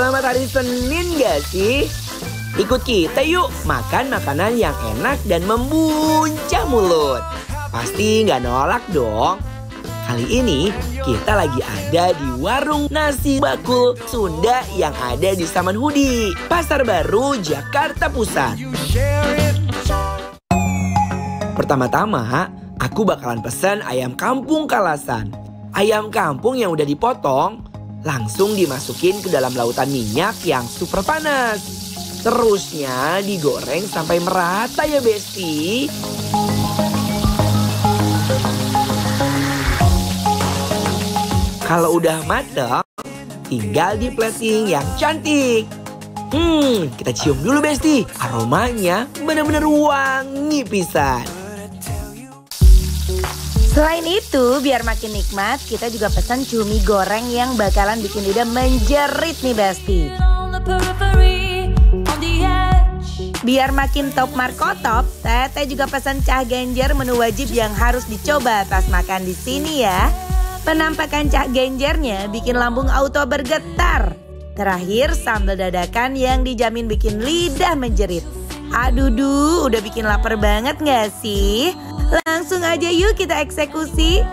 Selamat hari Senin gak sih? Ikut kita yuk makan makanan yang enak dan membuncah mulut. Pasti gak nolak dong. Kali ini kita lagi ada di warung nasi bakul Sunda yang ada di Samanhudi, Pasar Baru, Jakarta Pusat. Pertama-tama, aku bakalan pesan ayam kampung kalasan. Ayam kampung yang udah dipotong, langsung dimasukin ke dalam lautan minyak yang super panas. Terusnya digoreng sampai merata ya Besti. Kalau udah mateng, tinggal di plating yang cantik. Kita cium dulu Besti. Aromanya bener-bener wangi pisan. Selain itu, biar makin nikmat, kita juga pesan cumi goreng yang bakalan bikin lidah menjerit nih Besti. Biar makin top markotop, Teteh juga pesan cah genjer menu wajib yang harus dicoba pas makan di sini ya. Penampakan cah genjernya bikin lambung auto bergetar. Terakhir sambal dadakan yang dijamin bikin lidah menjerit. Aduh udah bikin lapar banget gak sih? Langsung aja yuk kita eksekusi.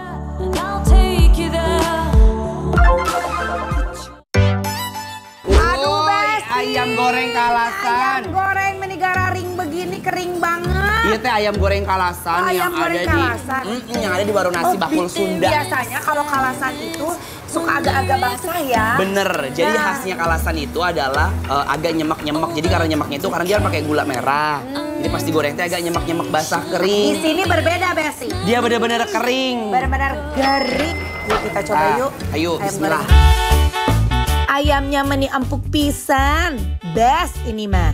Aduh Besti, ayam goreng kalasan. Ayam goreng menegara ring begini kering banget. Iya teh ayam goreng kalasan Ayam goreng kalasan. Yang ada di warung nasi bakul Sunda. Biasanya kalau kalasan itu suka agak-agak basah ya. Bener, jadi khasnya kalasan itu adalah agak nyemak-nyemak. Jadi karena nyemaknya itu karena dia pakai gula merah. Jadi pas digoreng teh agak nyemak-nyemak basah kering. Di sini berbeda Besti. Dia benar-benar kering. Benar-benar garing. Yuk kita coba yuk. Ayo, Ayam bismillah. goreng. Ayamnya meni empuk pisan. Best ini mah.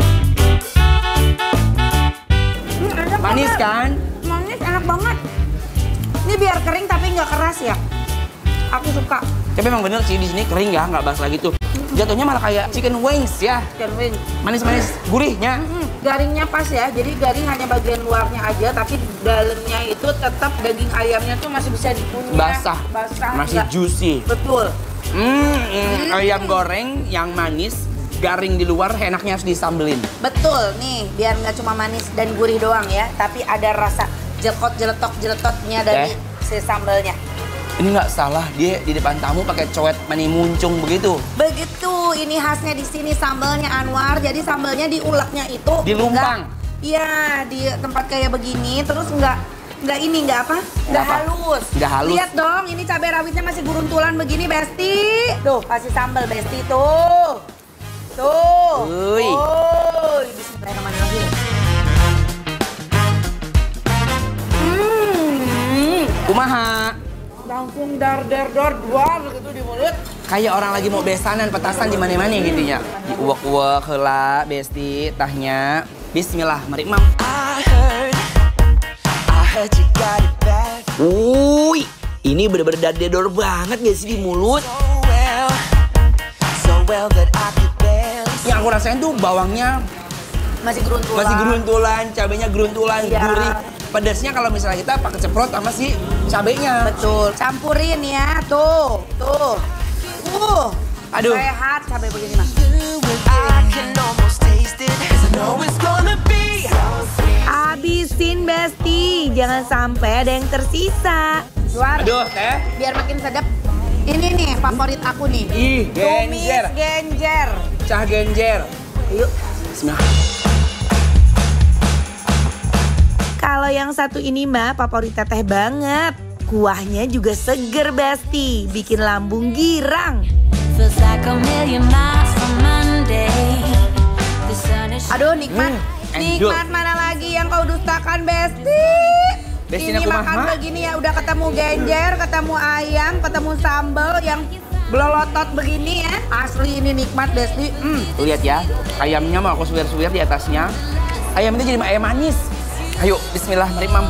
Manis kan? Manis enak banget. Ini biar kering tapi nggak keras ya. Aku suka. Tapi emang bener sih di sini kering ya, nggak basah gitu. Jatuhnya malah kayak chicken wings ya. Chicken wing. Manis-manis, gurihnya. Garingnya pas ya, jadi garing hanya bagian luarnya aja, tapi dalamnya itu tetap daging ayamnya tuh masih bisa dikunyah. Basah, masih enggak. juicy. Betul. Ayam goreng yang manis, garing di luar, enaknya harus disambelin. Betul nih, biar nggak cuma manis dan gurih doang ya, tapi ada rasa jeletot-jeletotnya dari si sambelnya. Ini nggak salah, dia di depan tamu pakai coet mani muncung begitu. Begitu, ini khasnya di sini sambelnya Anwar. Jadi sambelnya diuleknya itu Di lumpang. Iya, di tempat kayak begini, terus nggak Nggak halus. Nggak halus. Lihat dong, ini cabai rawitnya masih guruntulan begini, Besti. Tuh, kasih sambal Besti tuh. Tuh. Uy. Uy, bismillahirrahmanirrahim. Kumaha. Langsung dar gitu di mulut. Kayak orang lagi mau besanan petasan di mana-mana gitu ya. Diuak-uak heula Besti tahnya. Bismillah, mari Mam. Wuih, ini bener-bener dadedor banget gak sih di mulut? Yang aku rasain tuh bawangnya Masih geruntulan. masih geruntulan, cabenya geruntulan, Iya. gurih. Pedasnya kalau misalnya kita pakai ceprot sama si cabenya. Betul. Campurin ya, tuh. Aduh. Sehat cabai begini mah. Habisin Besti, jangan sampai ada yang tersisa. Luar. Aduh, teh. Biar makin sedap. Ini nih favorit aku nih. Ih, Tumis genjer. genjer. Cah genjer. Yuk. Bismillah. Kalau yang satu ini mah favorit Teteh banget. Kuahnya juga seger Besti, bikin lambung girang. Aduh nikmat. Endul. Nikmat mana lagi yang kau dustakan Besti? Besti Ini aku makan mah. begini ya udah ketemu genjer, ketemu ayam, ketemu sambal yang belolotot begini ya. Asli ini nikmat Besti. Tuh lihat ya, ayamnya mau aku suwir-suwir di atasnya. Ayam ini jadi ayam manis. Ayo, bismillah, mari Mam.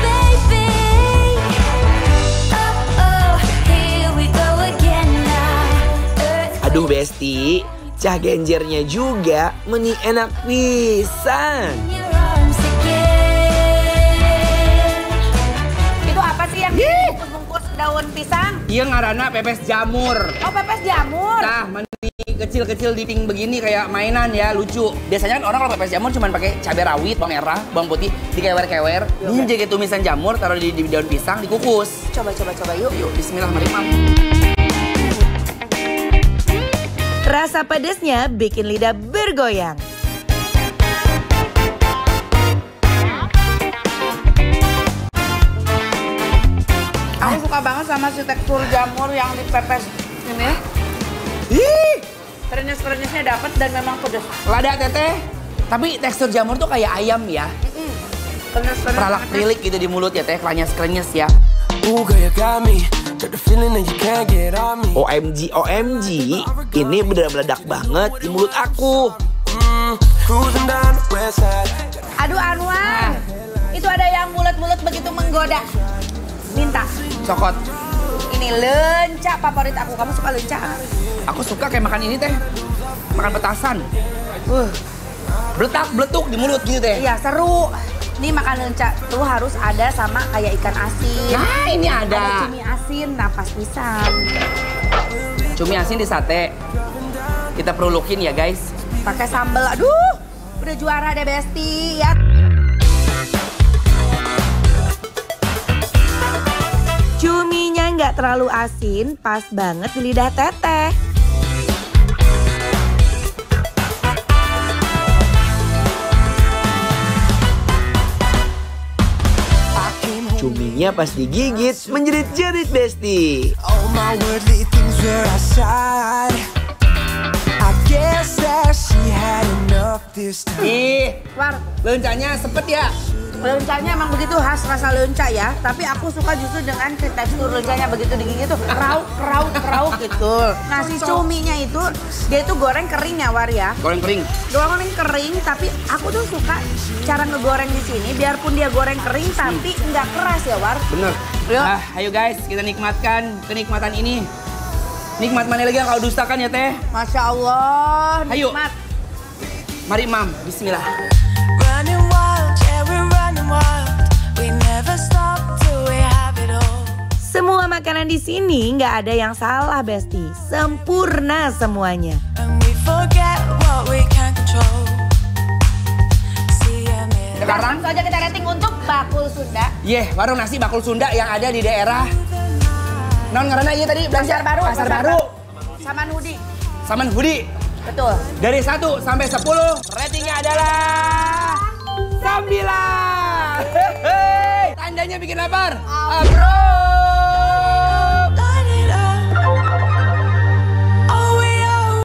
Aduh Besti, cah genjernya juga meni enak pisan. Itu apa sih yang bungkus-bungkus daun pisang? Iya ngaranna pepes jamur. Oh pepes jamur. Nah, meni kecil-kecil di ping begini kayak mainan ya, lucu. Biasanya kan orang kalau pepes jamur cuma pakai cabai rawit, bawang merah, bawang putih, dikewer-kewer. Ini jadi tumisan jamur, taruh di daun pisang, dikukus. Coba yuk. Yuk, bismillah, mari Mam. Rasa pedesnya bikin lidah bergoyang. Aku suka banget sama si tekstur jamur yang dipepes ini. Ih, Krenyes-krenyesnya dapat dan memang pedes. lada teteh. Tapi tekstur jamur tuh kayak ayam ya. Krenyes-krenyes. Peralak prilik gitu di mulut ya teh, krenyes-krenyes ya. Ooh, girl, you got me. Got the feeling that you can't get on me. OMG, ini bener meledak banget di mulut aku. Cruising down the west side. Aduh Anwar, itu ada yang mulut-mulut begitu menggoda. Minta. Cokot. Ini lenca favorit aku. Kamu suka lenca? Aku suka kayak makan ini teh. Makan petasan. Beletak, beletuk di mulut gitu teh. Iya seru. Ini makan lenca tuh harus ada sama kayak ikan asin. Nah, ini ada. Cumi asin, napas pisang. Cumi asin di sate. Kita perulukin ya guys. Pakai sambal. Aduh, udah juara deh Besti ya. Cuminya nggak terlalu asin, pas banget di lidah teteh. Cuminya pas digigit menjerit-jerit Besti. All my worldly things were outside. I guess that she had enough this time. Ih, War, lencanya sepet ya. lencanya emang begitu khas rasa lenca ya. Tapi aku suka justru dengan tekstur lencanya begitu digigit tuh rauk gitu. Nah si cuminya itu dia itu goreng kering ya War ya. Goreng kering. Goreng kering tapi aku tuh suka cara ngegoreng di sini biarpun dia goreng kering tapi nggak keras ya War. Bener. Yuk. Ayo guys, kita nikmatkan kenikmatan ini. Nikmat mana lagi yang kau dustakan ya teh? Masya Allah, Ayo. nikmat. Mari Mam, bismillah. Running wild, yeah, we're running wild. We never stop till we have it all. Semua makanan di sini nggak ada yang salah, Besti. Sempurna semuanya. And we forget what we can't control. See, I'm in. Sekarang, Langsung aja kita rating untuk bakul Sunda. warung nasi bakul Sunda yang ada di daerah non ngaranna ieu tadi Pasar Baru. Pasar Baru. Sama Nudi. Saman Hudi. Betul. Dari 1 sampai 10, ratingnya adalah 9. Tandanya bikin lapar. Approve.